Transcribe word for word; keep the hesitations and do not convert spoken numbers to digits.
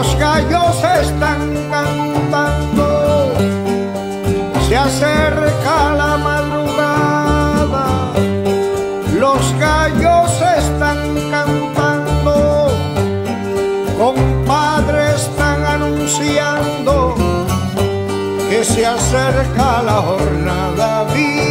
los gallos están cantando, se acerca la madrugada. Los gallos están cantando, compadre, están anunciando que se acerca la jornada.